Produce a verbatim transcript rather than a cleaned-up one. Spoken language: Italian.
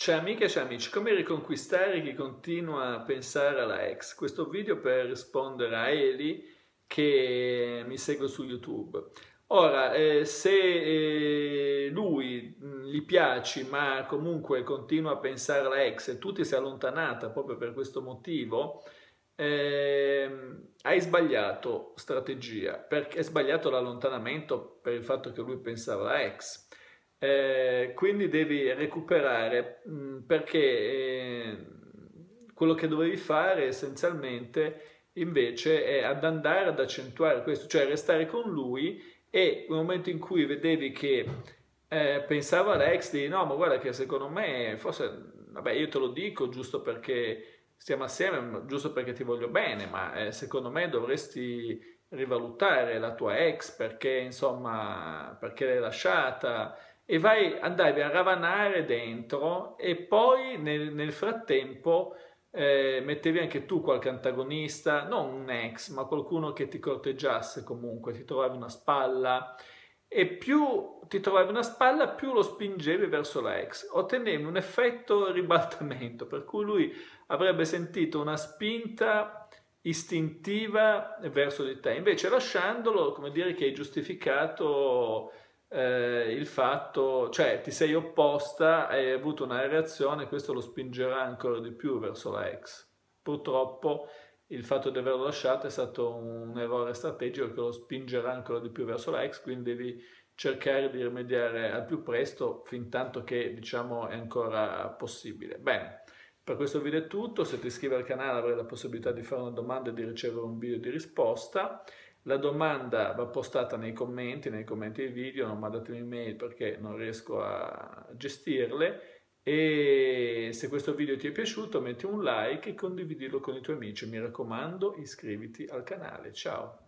Ciao amiche e ciao amici, come riconquistare chi continua a pensare alla ex? Questo video per rispondere a Eli che mi segue su YouTube. Ora, eh, se eh, lui mh, gli piaci ma comunque continua a pensare alla ex e tu ti sei allontanata proprio per questo motivo, ehm, hai sbagliato strategia, perché hai sbagliato l'allontanamento per il fatto che lui pensava alla ex. Eh, quindi devi recuperare mh, perché eh, quello che dovevi fare essenzialmente invece è ad andare ad accentuare questo, cioè restare con lui e nel momento in cui vedevi che eh, pensava l'ex di no, ma guarda che secondo me forse, vabbè, io te lo dico giusto perché stiamo assieme, giusto perché ti voglio bene, ma eh, secondo me dovresti rivalutare la tua ex perché insomma, perché l'hai lasciata e vai, andavi a ravanare dentro e poi nel, nel frattempo eh, mettevi anche tu qualche antagonista, non un ex, ma qualcuno che ti corteggiasse comunque, ti trovavi una spalla e più ti trovavi una spalla, più lo spingevi verso la ex. Ottenevi un effetto ribaltamento, per cui lui avrebbe sentito una spinta istintiva verso di te. Invece lasciandolo, come dire che hai giustificato eh, il fatto, cioè ti sei opposta, hai avuto una reazione, questo lo spingerà ancora di più verso la ex. Purtroppo il fatto di averlo lasciato è stato un errore strategico che lo spingerà ancora di più verso la ex, quindi devi cercare di rimediare al più presto, fin tanto che diciamo è ancora possibile. Bene, per questo video è tutto, se ti iscrivi al canale avrai la possibilità di fare una domanda e di ricevere un video di risposta. La domanda va postata nei commenti, nei commenti dei video, non mandatemi email perché non riesco a gestirle. E se questo video ti è piaciuto metti un like e condividilo con i tuoi amici. Mi raccomando, iscriviti al canale. Ciao!